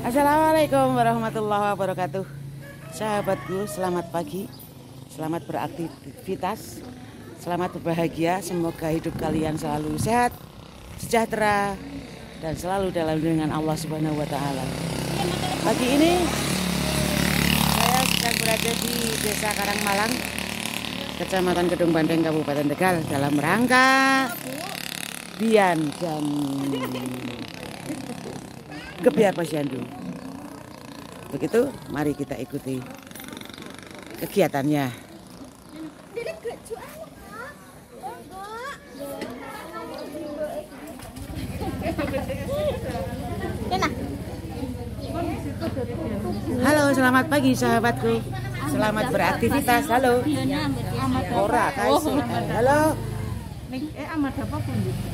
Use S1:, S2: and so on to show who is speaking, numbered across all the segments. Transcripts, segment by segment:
S1: Assalamualaikum warahmatullahi wabarakatuh. Sahabatku, selamat pagi. Selamat beraktivitas. Selamat berbahagia. Semoga hidup kalian selalu sehat, sejahtera, dan selalu dalam lindungan Allah Subhanahu wa taala. Pagi ini saya sedang berada di Desa Karangmalang, Kecamatan Kedung Bandeng, Kabupaten Tegal, dalam rangka Bian dan Gebiar Posyandu. Begitu, mari kita ikuti kegiatannya. Halo, selamat pagi sahabatku. Selamat beraktivitas. Halo. Ora kaisi. Halo.
S2: Amat apa pun.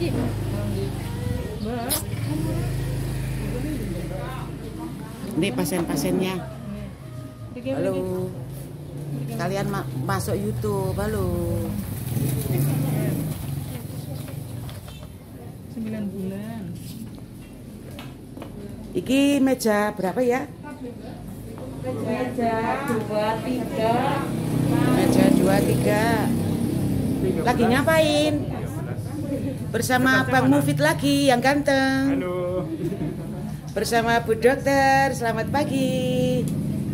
S1: Ini pasien-pasiennya. Halo. Kalian masuk YouTube. Halo.
S2: 9 bulan.
S1: Iki meja berapa ya?
S2: Meja 23.
S1: Meja 23. Lagi ngapain? Bersama Bang Mufid lagi yang ganteng.
S3: Halo.
S1: Bersama Bu Dokter, selamat pagi.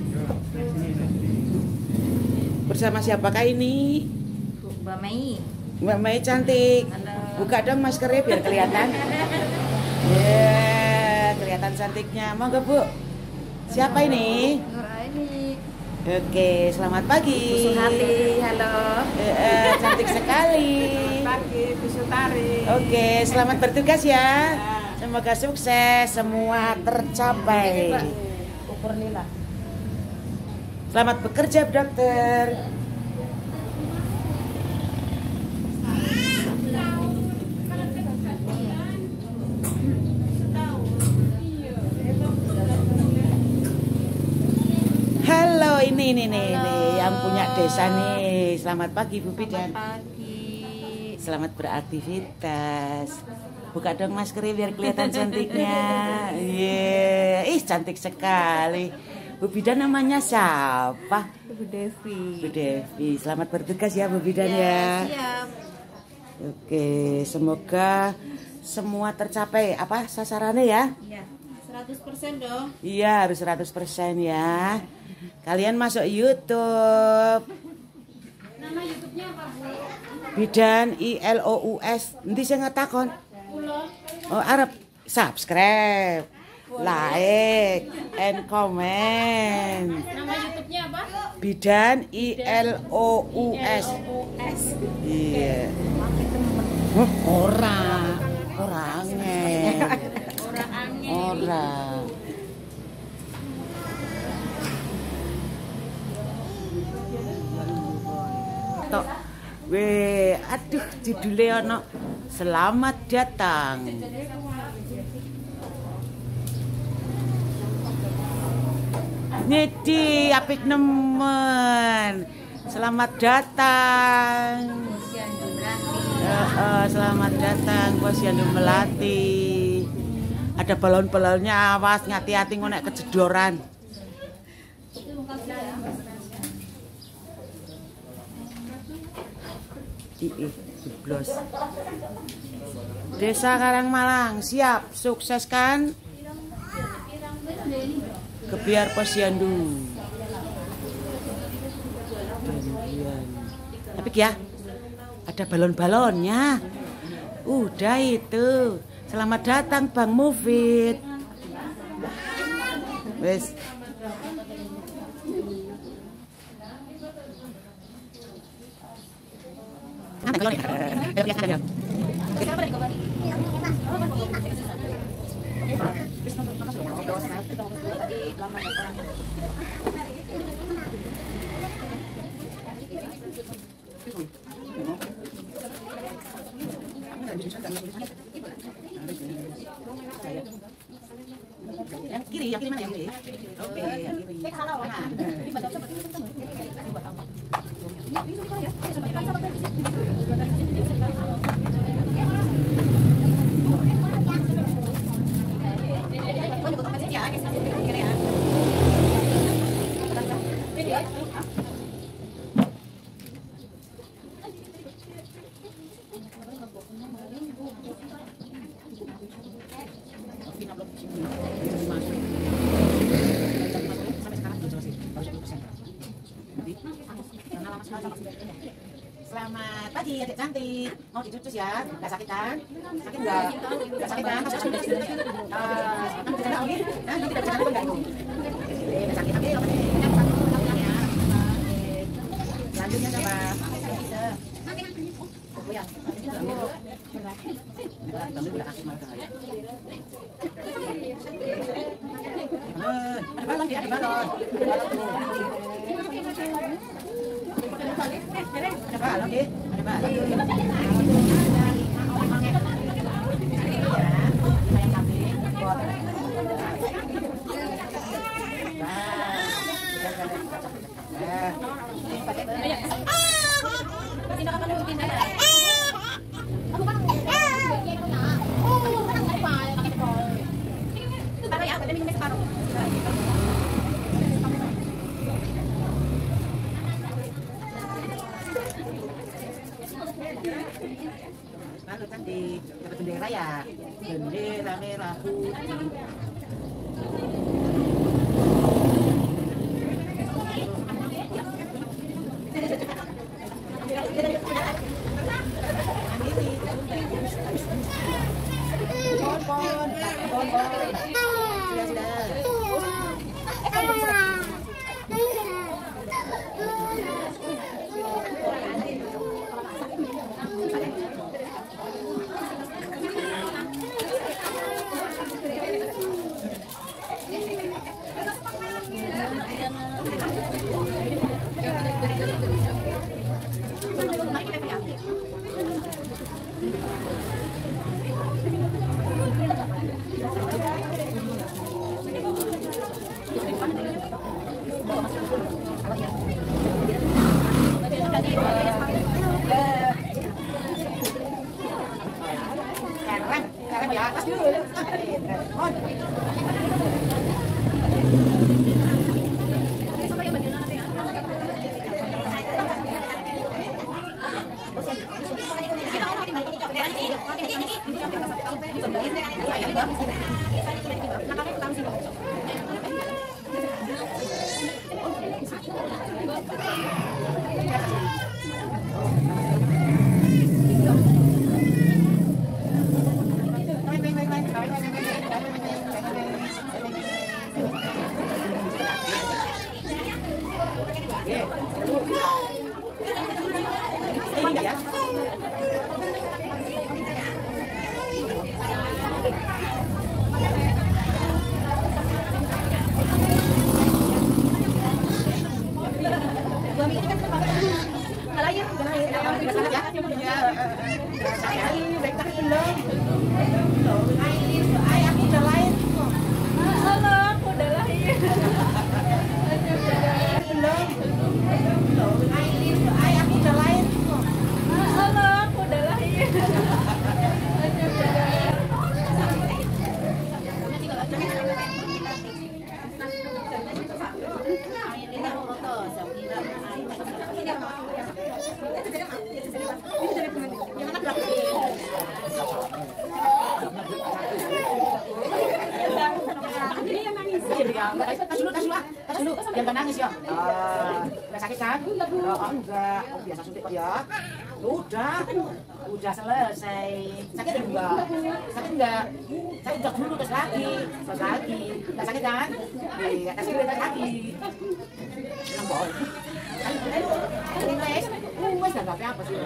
S1: Bersama siapakah ini?
S2: Mbak Mei.
S1: Mbak Mei cantik.
S2: Halo.
S1: Buka dong maskernya biar kelihatan. Ya, kelihatan cantiknya. Monggo Bu. Siapa ini?
S2: Nur Aini.
S1: Oke, selamat pagi.
S2: Bu Suhati, halo.
S1: Cantik sekali.
S2: Pagi, Bu Sutari.
S1: Oke, selamat bertugas ya. Semoga sukses, semua tercapai.
S2: Ukur lila.
S1: Selamat bekerja, Bu Dokter. Halo, ini yang punya desa nih. Selamat pagi, Bu Bidan.
S2: Pagi.
S1: Selamat beraktivitas. Buka dong maskernya biar kelihatan cantiknya. Iya, cantik sekali. Bu Bidan namanya siapa?
S2: Bu Devi.
S1: Bu Devi. Selamat bertugas ya Bu Bidan ya.
S2: Siap.
S1: Oke, semoga semua tercapai apa sasarannya ya?
S2: Ya, 100% dong.
S1: Iya, harus 100% ya. Kalian masuk YouTube.
S2: Nama YouTube-nya apa, Bu?
S1: Bidan ILOUS. Nanti saya ngetakon. Oh, Arab. Subscribe, like, and comment.
S2: Nama YouTube-nya apa?
S1: Bidan ILOUS. Iya. Orang angin. Orang. Tok. Aduh, judulnya ono selamat datang. Nedi apik nemen. Selamat datang. Selamat datang Posyandu Melati. Ada balon-balonnya, awas ngati-hati ngonek kejedoran. Jeblos. Desa Karangmalang siap, sukses kan? Gebiar Posyandu. Tapi ya, ada balon-balonnya. Udah itu. Selamat datang Bang Mufid. Wes. Yang kiri mana yang kiri? Oke, yang kiri. adik cantik. Mau dicucus ya? Nggak sakit kan? Sakit nggak? Nggak sakit kan? Masuk sudah sini. Kamu bisa jalan lagi? Nanti tidak bisa jalan pun nggak nggak sakit. Oke, oke. Selanjutnya coba. Ya. Ambil belakang malah bahaya. Ada balon dia, ada balon. Ada balon dia, ada balon. Lalu cantik, dapat bendera ya, bendera merah putih. Di atas dulu. Tas dulu, jangan nangis ya. Nggak sakit kan? Oh, enggak, oh, biasa suntik kok ya. Udah selesai. Sakit enggak? Sakit enggak? Saya udah dulu terus lagi. Nggak sakit kan? Iya, kasih dulu terus lagi. Nambah. Tes, wes nggak apa-apa sih.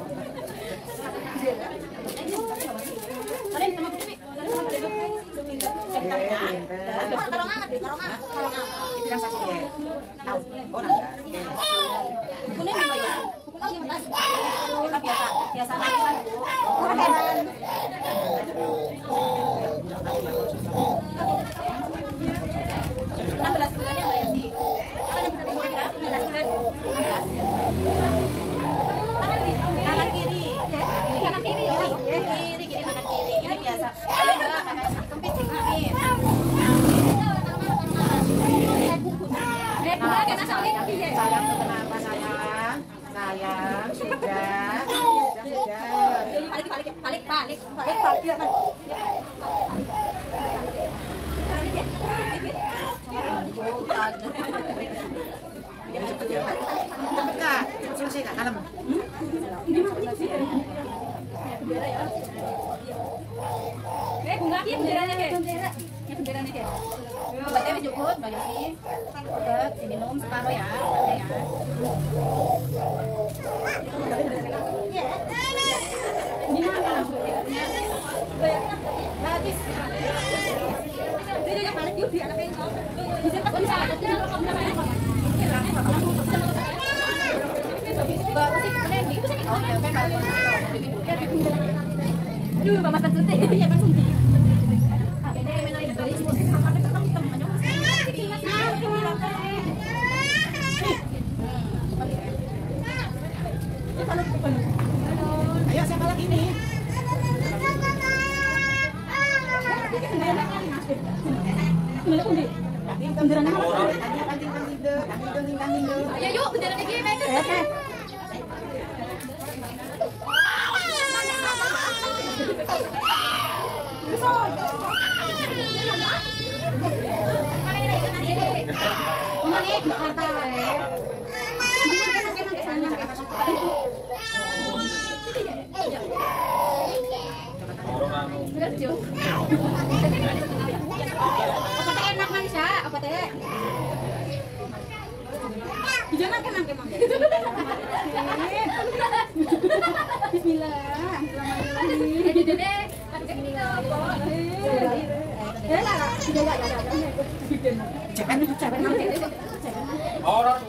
S1: Sayang, sudah. Balik. Selesai nggak kalem?
S2: Obatnya cukup, Mbak Yosi. Obat diminum separuh ya. Ini mana? Gratis. Dia balik yuk di anaknya. Bisa tak bisa. Baru sih keren itu sih. Oke, aduh, mama tersuntik. Iya, Pak Suntik.
S1: Ayo siapa lagi nih?
S2: Ayo yuk, beneran lagi main. Enak manis ya, apa teh? Jangan kemang. Bismillah.
S3: Orang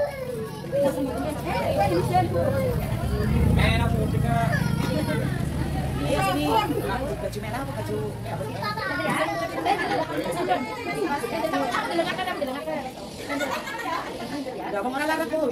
S3: enak musiknya.
S1: Iya sini. Baju merah apa baju apa sih? Udah mau ngalah aku.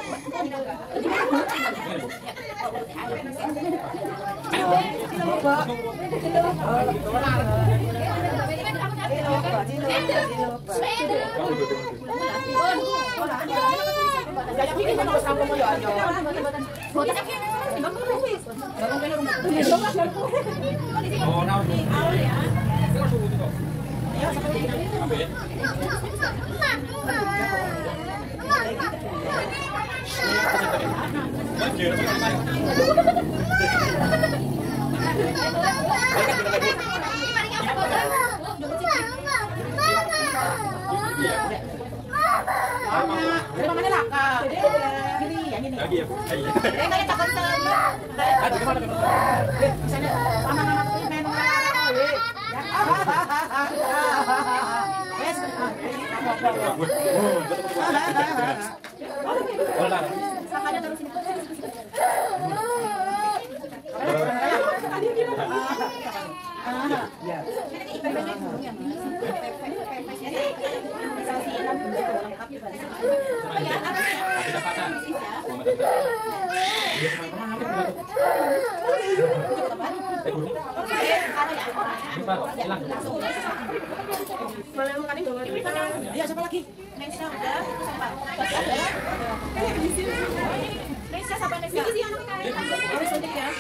S1: Mana laka? Gini, yang ini.
S3: Lagi ya, Bu.
S1: Kayak takut sama.
S3: Aduh, gimana?
S1: Misalnya anak-anak tuh main laka. Yes. Sakanya terus ini. Ya. Iya, siapa lagi?
S2: Nesha udah, siapa? Nesha siapa Nesha? Harus suntik ya.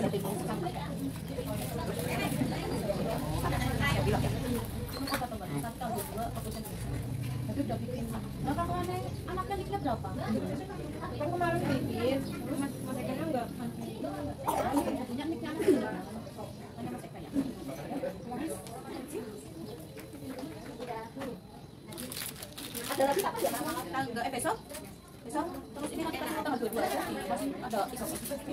S2: Tapi udah bikin. Nah, kalau anaknya niknya berapa? Kan kemarin bikin, Mas Eka enggak. Punya niknya berapa? Mas Eka ya. Ada lagi apa ya? Tanggal besok? Besok? Terus ini nanti tanggal 22 aja. Masih ada isok.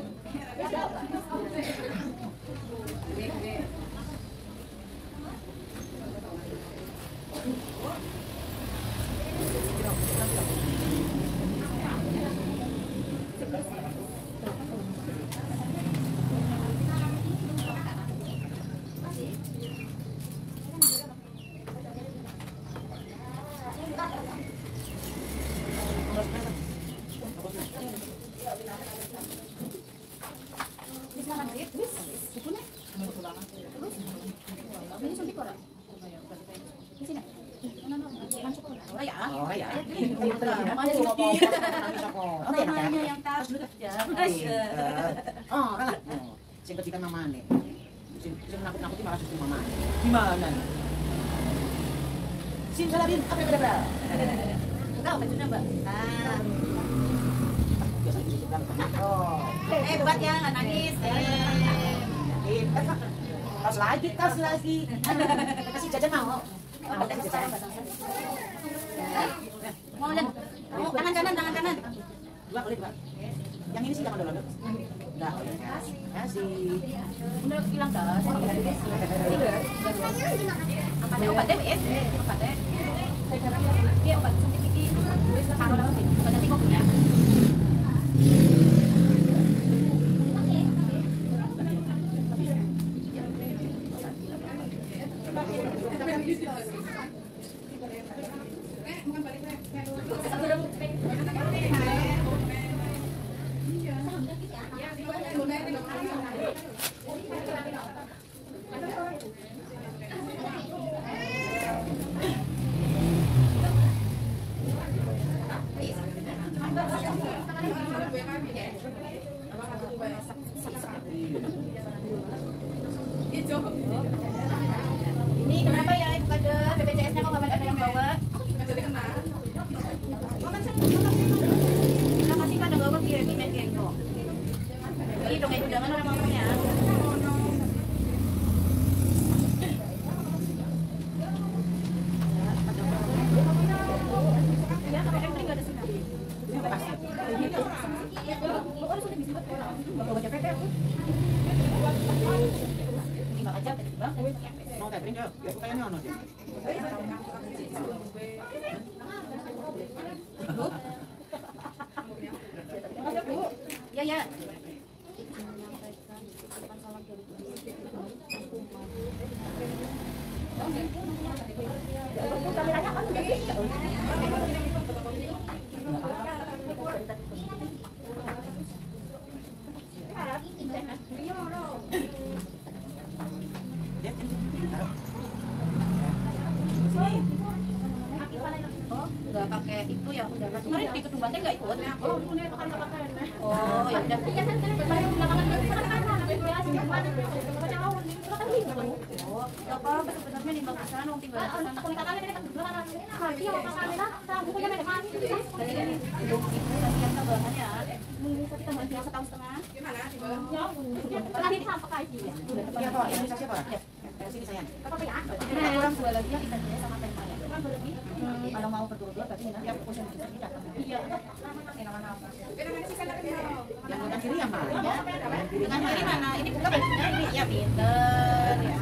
S4: Mamanya yang tahu kerja.
S1: Oh, kan. Sing kejikan mamane. Sing nakut-nakuti malah justru mamane. Gimana? Sim salabim, apa berapa?
S4: Tahu bajunya, Mbak? Ah.
S1: Biasa gitu bilang. Oh.
S4: Hebat ya, nggak nangis.
S1: Tas lagi. Kasih jajan mau. Mau kasih jajan.
S4: Mau dan mau tangan kanan.
S1: Dua boleh, Pak. Yang ini sih jangan dulu. Enggak, kasih.
S4: Udah hilang dah. Apa deh obat deh, obat deh. Dia obat suntik gigi. Taruh langsung sini. Obat nanti kok punya. Ini kenapa ya ibu kader BPJS-nya kok nggak ada yang bawa? Terima kasih kan bawa biar di Menkengko. Ini dong ibu jangan orang ngomongnya. Ya, pakai emping nggak ada sinar. Oh, sudah bisa buat bawa baca PP aku. Ini nggak aja tadi bang.
S1: Mau catering ya? Ya aku kayaknya ono deh.
S4: Ya ya. Nggak pakai itu ya udah kemarin di ketumbannya nggak ikut. Oh ya udah. Oh apa sebenarnya di Makassar wong tinggal di sana. Setahun setengah.
S1: Iya, Pak. Ini siapa? Sini sayang.
S4: Orang dua lagi yang kita sama tema ya. Kalau mau berdua-dua berarti nanti aku pusing kita tidak. Iya.
S1: Yang kanan kiri yang mana?
S4: Dengan kiri mana? Ini buka bajunya ini ya pinter ya.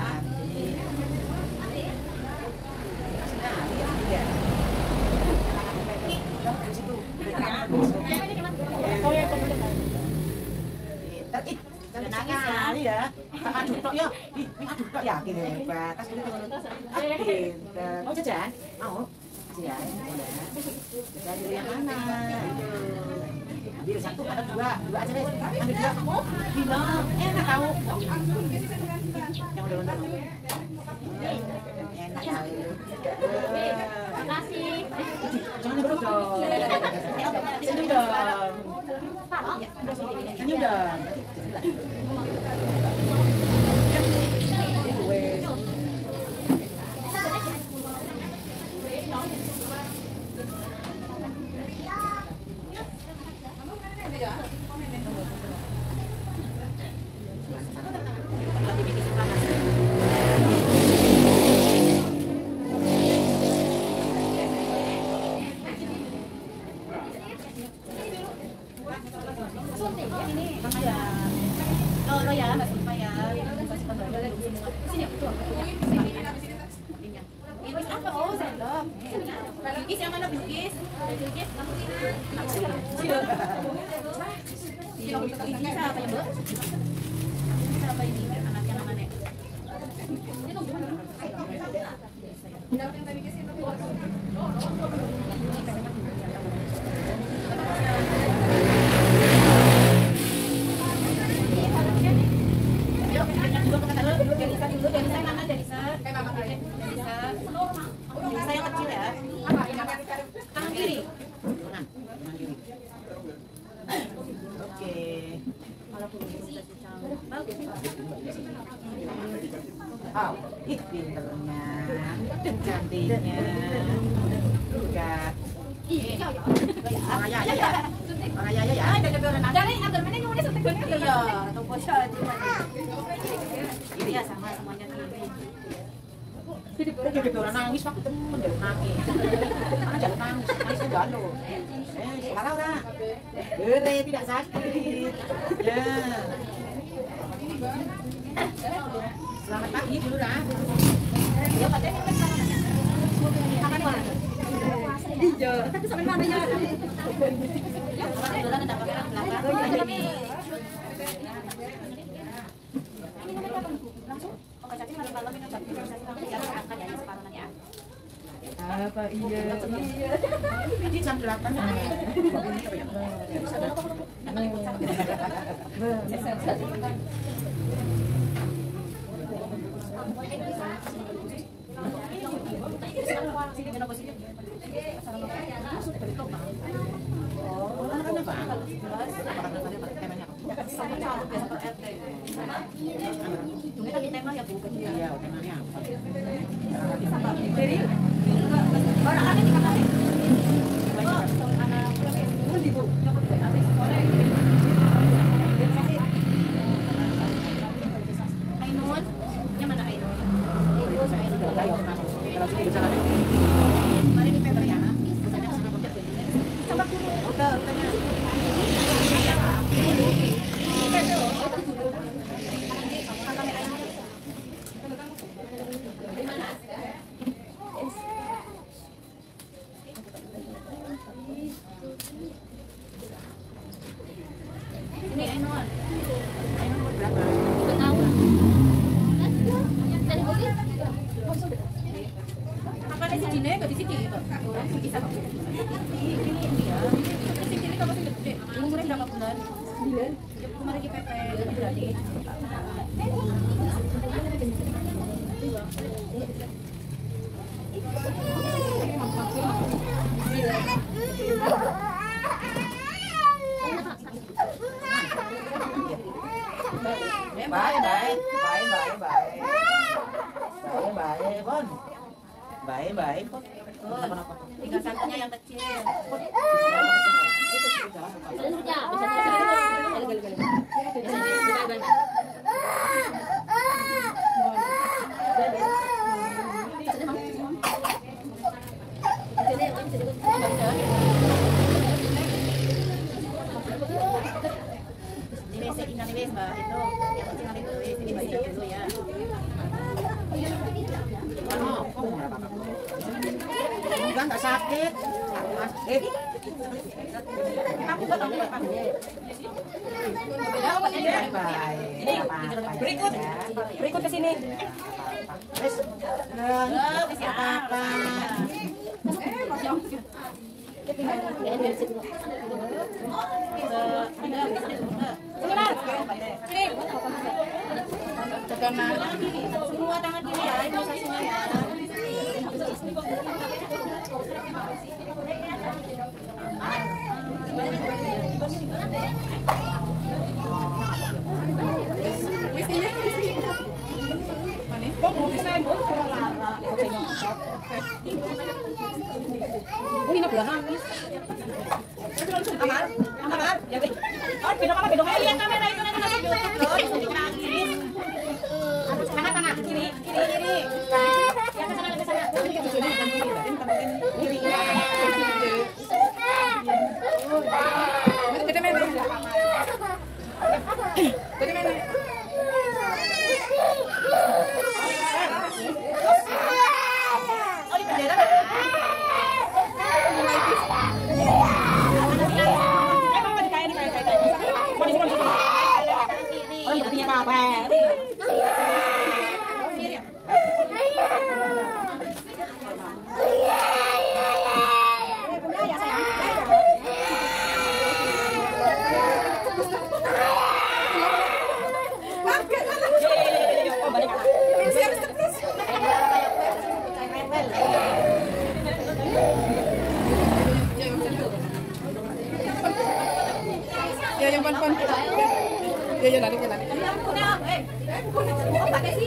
S1: Nangis ya. Aduh tok ya. Aduh tok yakin hebat. Tas dulu. Pinter. Mau jajan? Mau. Jajan. Jajan dulu yang mana? Ambil satu atau dua aja deh. Ambil dua. Gila, enak tahu. Yang udah nonton. Enak tahu.
S4: Makasih.
S1: Jangan nyebrang dong. Senyum dong. Senyum dong.
S4: Bilkis yang mana Bilkis? Bilkis, kamu sini. Ini siapa ya, Bu? Ini siapa ini? Anaknya namanya. Delisa yang kecil ya. Tangan kiri.
S1: Tangan kiri. Oke. Oh, ih pinternya, cantiknya. Enggak. Orang ya.
S4: Dari agar mana yang udah suntik gue ya, atau bocah iya sama semuanya kiri.
S1: Jadi orang nangis waktu temen dia nangis. Jangan nangis, nangisnya galau. Sekarang udah. Tidak sakit. Ya. Selamat pagi dulu dah.
S4: Ya Pak Teh, makan mana? Iya, tapi sampai mana ya? Ya, kebetulan ada kamera belakang. Ini. Langsung. Oke, tapi malam ini udah akan ya separuh ya.
S1: Apa iya? Ini jam 8.
S4: Tema ya Bu.
S1: Iya, temanya apa?
S4: Orang ada di kamar. Anak Ibu. Ainun, yang mana Ainun? Mari di paper ya. Coba dulu. Ini Ainun. Ainun berapa? 2 tahun. Makanya si Jine gak di sini gitu. Bisa kok. Ini dia. Si Jine kamu sih gede. Umurnya berapa bulan? 9. Kemarin di PP berarti.
S1: Baik.
S4: Tinggal satunya yang kecil. Ini Mbak itu yang kecil itu ini baca dulu ya.
S1: Enggak sakit.
S4: Aku buat tahu apa? Berikut ke sini.
S1: Wes. Apa?
S4: Semua tangan kiri ya, ini satunya ya. Ini belakang. Aman. Ya, bedong aja lihat kamera itu nanti masuk YouTube loh. Dikira kirim. Kanan kiri. Ya ke sana. Kiri.
S5: Ya yang pan. Ya lari.
S4: Pakai sih.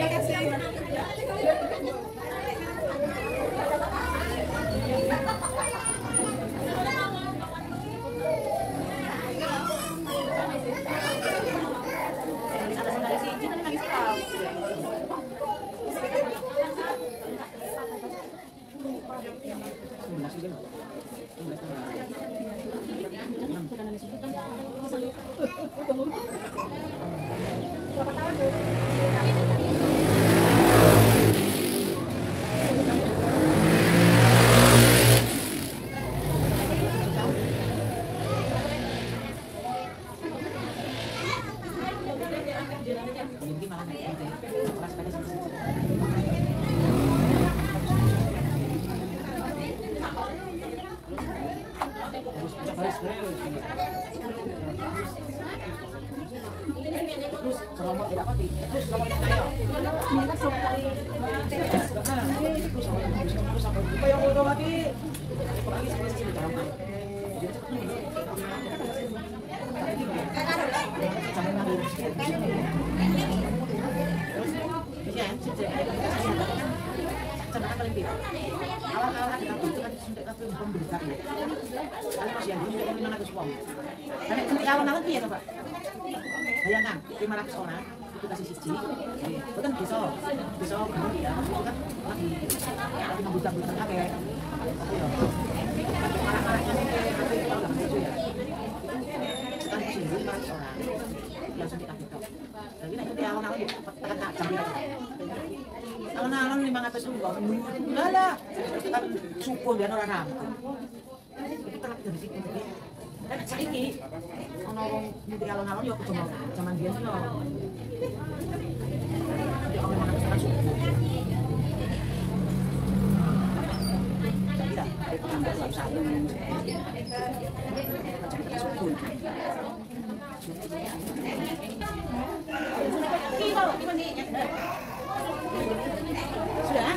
S4: Awal-awal piye to, Pak? Bayangkan 500 orang itu kasih siji. Itu kan bisa bangun ya. Itu kan lagi membutuhkan akeh. Marah-marahnya itu kalau enggak lucu ya. Sekarang sih 500 orang. Langsung kita buka. Jadi nek awal-awal tekan jam berapa? Awal-awal 500 orang. Enggak lah. Kan subuh dia ora rampung. Itu telat dari situ. Dan saiki ana wong nyuti alon-alon yo ketemu zaman biyen yo. Jadi orang mana bisa masuk. Jadi dah, dari pengambil satu. Sudah?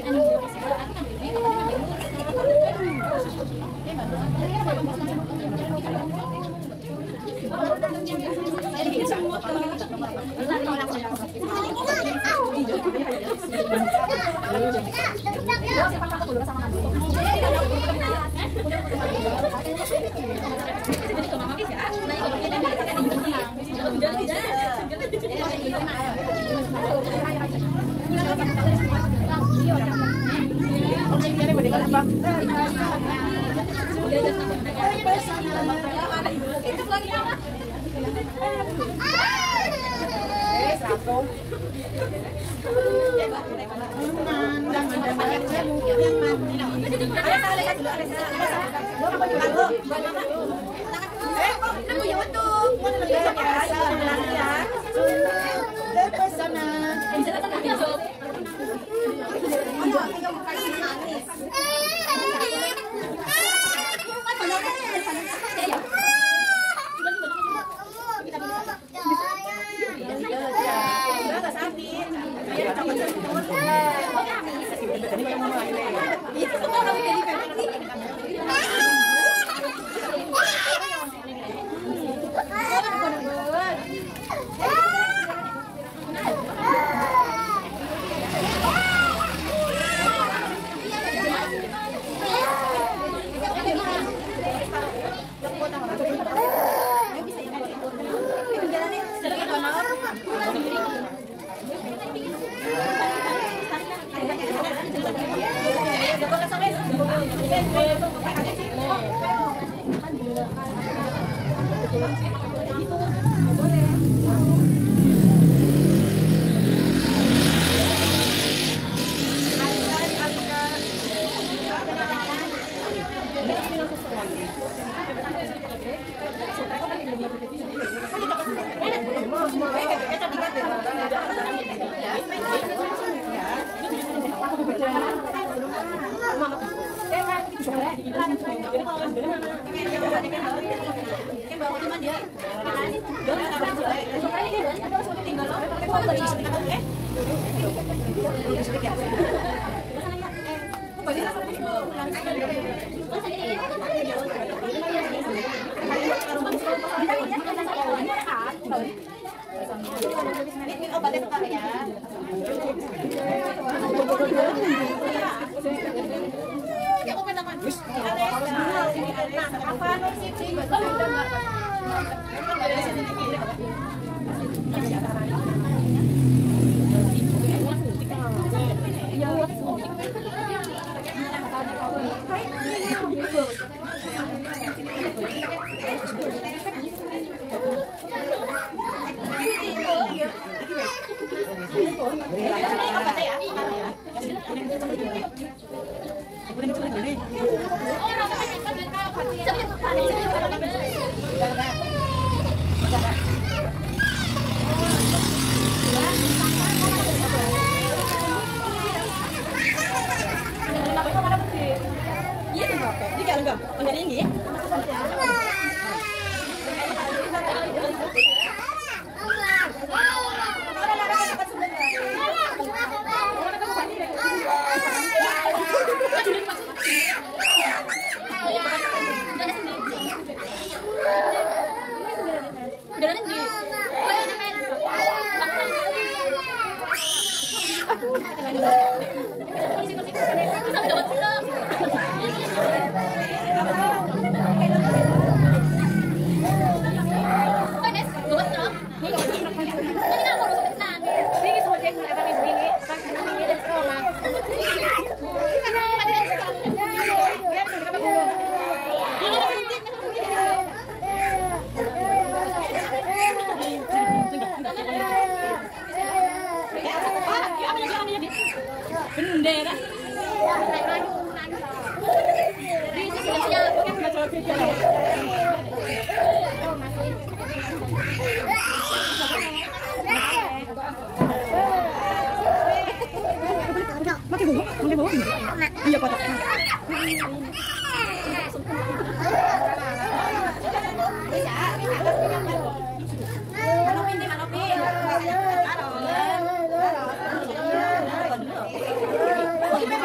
S2: Manopin.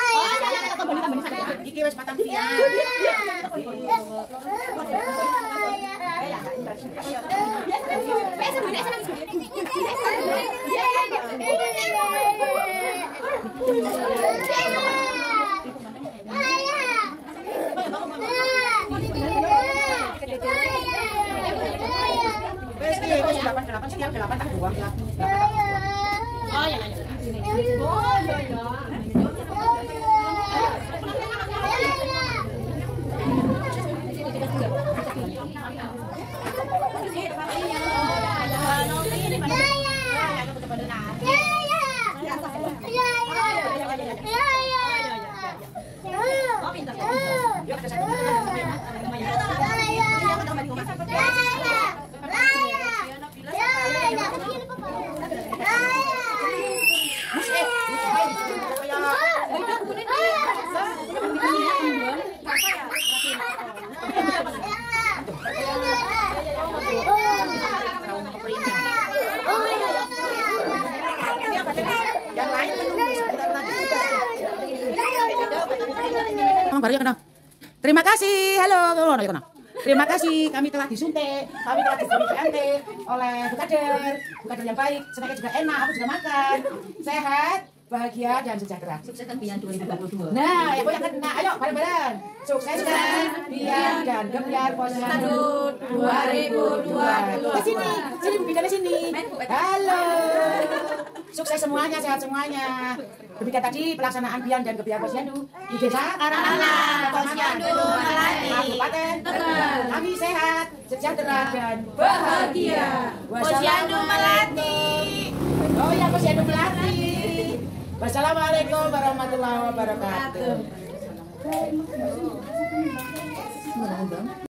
S4: Iki wis patang dia. Wes 8 sekian 8 tak buang ya. Oh ya.
S1: Terima kasih, halo, terima kasih, kami telah disuntik, kami telah diberi PNT oleh bukader yang baik, snacknya juga enak, aku juga makan, sehat, bahagia dan sejahtera.
S4: Sukseskan Bian 2022.
S1: Nah, yang banyak kena, ayo bareng-bareng. Sukseskan Bian dan Gebyar Posyandu 2022. Ke sini, bicara sini. Halo. Sukses semuanya, sehat semuanya. Demikian tadi pelaksanaan Bian dan Gebyar Posyandu di Desa Karanganan, Posyandu, Melati, Kabupaten Tegal. Kami sehat, sejahtera dan bahagia. Posyandu Melati. Oh ya, Posyandu Melati. Wassalamualaikum warahmatullahi wabarakatuh.